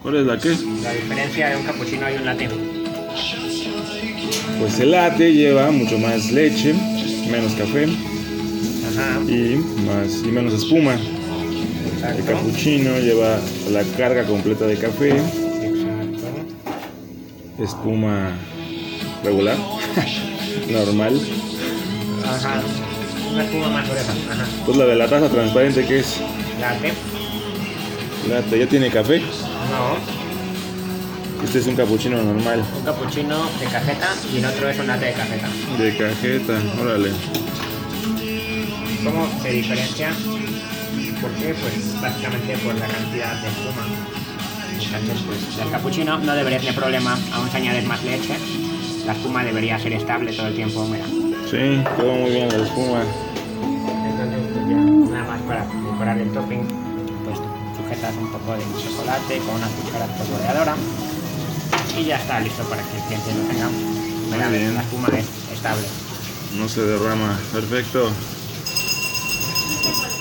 ¿Cuál es la qué? La diferencia de un cappuccino y un latte. Pues el latte lleva mucho más leche, menos café Ajá. y menos espuma. Exacto. El cappuccino lleva la carga completa de café, Exacto. espuma regular, normal. Ajá. Una espuma más gruesa. Ajá. Pues la de la taza transparente, ¿qué es? Latte. Latte, ¿ya tiene café? No. Este es un cappuccino normal. Un cappuccino de cajeta y el otro es un latte de cajeta. De cajeta, órale. ¿Cómo se diferencia? ¿Por qué? Pues básicamente por la cantidad de espuma. Entonces, pues el cappuccino no debería tener problema, aún si añades más leche. La espuma debería ser estable todo el tiempo, mira. Sí, quedó muy bien la espuma. Entonces, pues ya, nada más para decorar el topping, pues sujetas un poco de chocolate con una cuchara espolvoreadora y ya está listo para que el cliente lo tenga. Mira, Muy bien. la espuma es estable. No se derrama. Perfecto.